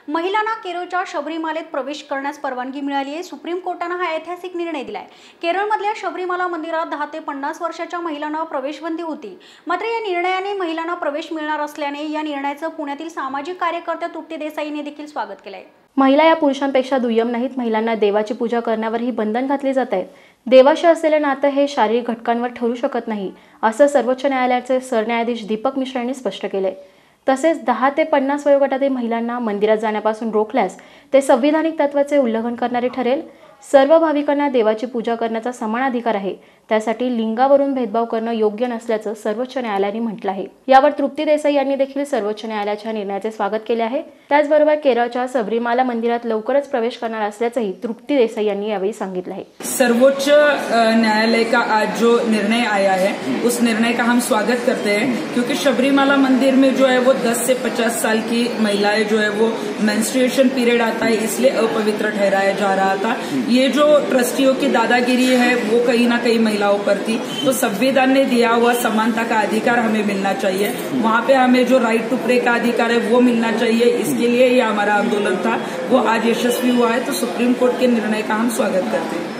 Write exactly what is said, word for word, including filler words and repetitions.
महिलांना केरळच्या शबरीमालेत प्रवेश करण्यास परवानगी मिळाली आहे। सुप्रीम कोर्टाने हा ऐतिहासिक निर्णय दिलाय। केरळमधल्या शबरीमाला मंदिरात दहा ते पन्नास वर्षाच्या महिलांना प्रवेशबंदी होती। मात्र या निर्णयाने महिलांना प्रवेश मिळणार असल्याने या निर्णयाचं पुण्यातील सामाजिक कार्यकर्त्या तृप्ती देसाईंनी देखील स्वागत केलंय। महिला या पुरुषांपेक्षा दुय्यम नाहीत। महिलांना देवाची पूजा करण्यावरही बंधन घातले जात आहे। देवाशी असलेले नातं हे शारीरिक घटकांवर ठरू शकत नाही, असं सर्वोच्च न्यायालयाचे सरन्यायाधीश दीपक मिश्रा यांनी स्पष्ट केले। तसेच दहा ते पन्नास वयोगटातील महिलांना मंदिरात जाण्यापासून रोखल्यास ते संविधानिक तत्त्वाचे उल्लंघन करणारे ठरेल। सर्व भाविकांना देवाची पूजा करण्याचा समान अधिकार आहे, त्यासाठी लिंगावरून भेदभाव करणं योग्य नसल्याचं सर्वोच्च न्यायालयाने म्हटलं आहे। यावर तृप्ती देसाई यांनी देखील सर्वोच्च न्यायालयाच्या निर्णयाचे स्वागत केले आहे। त्याचबरोबर केरळच्या सबरीमाला मंदिरात लवकरच प्रवेश करणार असल्याचंही तृप्ती देसाई यांनी यावेळी सांगितलं आहे। सर्वोच्च न्यायालय का आज जो निर्णय आया है उस निर्णय का हम स्वागत करते हैं, क्योंकि सबरीमाला मंदिर में जो है वो दस से पचास साल की महिलाएं जो है वो मेंस्ट्रुएशन पीरियड आता है इसलिए अपवित्र ठहराया जा रहा था। ये जो ट्रस्टियों की दादागिरी है वो कहीं ना कहीं महिलाओं पर थी, तो संविधान ने दिया हुआ समानता का अधिकार हमें मिलना चाहिए। वहां पे हमें जो राइट टू प्रे का अधिकार है वो मिलना चाहिए। इसके लिए ये हमारा आंदोलन था, वो आज यशस्वी हुआ है। तो सुप्रीम कोर्ट के निर्णय का हम स्वागत करते हैं।